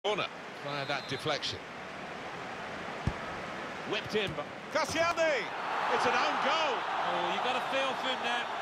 Corner via that deflection. Whipped in, but Koscielny! It's an own goal. oh, you got to feel for him now.